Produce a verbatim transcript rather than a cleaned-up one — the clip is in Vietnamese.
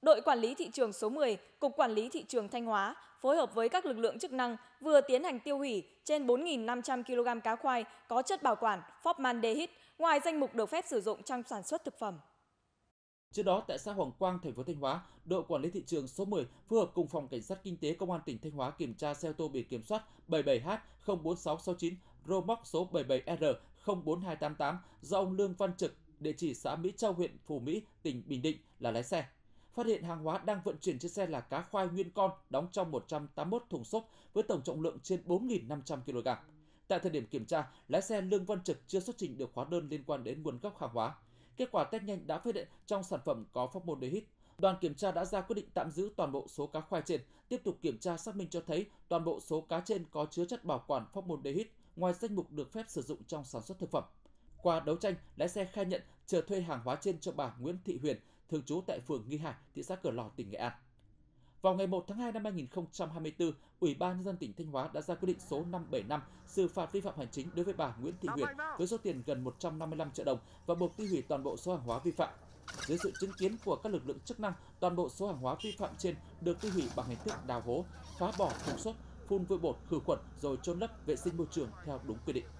đội quản lý thị trường số mười, Cục Quản lý Thị trường Thanh Hóa phối hợp với các lực lượng chức năng vừa tiến hành tiêu hủy trên bốn nghìn năm trăm ki lô gam cá khoai có chất bảo quản formaldehyde ngoài danh mục được phép sử dụng trong sản xuất thực phẩm. Trước đó, tại xã Hoàng Quang, thành phố Thanh Hóa, đội quản lý thị trường số mười phối hợp cùng phòng cảnh sát kinh tế công an tỉnh Thanh Hóa kiểm tra xe ô tô biển kiểm soát bảy bảy H không bốn sáu sáu chín, rô móc số bảy bảy R không bốn hai tám tám do ông Lương Văn Trực, địa chỉ xã Mỹ Châu, huyện Phú Mỹ, tỉnh Bình Định là lái xe. Phát hiện hàng hóa đang vận chuyển trên xe là cá khoai nguyên con đóng trong một trăm tám mươi mốt thùng xốp với tổng trọng lượng trên bốn nghìn năm trăm ki lô gam. Tại thời điểm kiểm tra, lái xe Lương Văn Trực chưa xuất trình được hóa đơn liên quan đến nguồn gốc hàng hóa. Kết quả test nhanh đã phát hiện trong sản phẩm có formaldehyde. Đoàn kiểm tra đã ra quyết định tạm giữ toàn bộ số cá khoai trên. Tiếp tục kiểm tra xác minh cho thấy toàn bộ số cá trên có chứa chất bảo quản formaldehyde ngoài danh mục được phép sử dụng trong sản xuất thực phẩm. Qua đấu tranh, lái xe khai nhận chờ thuê hàng hóa trên cho bà Nguyễn Thị Huyền, thường trú tại phường Nghi Hải, thị xã Cửa Lò, tỉnh Nghệ An. Vào ngày một tháng hai năm hai nghìn không trăm hai mươi tư, Ủy ban nhân dân tỉnh Thanh Hóa đã ra quyết định số năm trăm bảy mươi lăm xử phạt vi phạm hành chính đối với bà Nguyễn Thị Huyền với số tiền gần một trăm năm mươi lăm triệu đồng và buộc tiêu hủy toàn bộ số hàng hóa vi phạm. Dưới sự chứng kiến của các lực lượng chức năng, toàn bộ số hàng hóa vi phạm trên được tiêu hủy bằng hình thức đào hố, phá bỏ thùng xốp, phun vôi bột khử khuẩn rồi chôn lấp vệ sinh môi trường theo đúng quy định.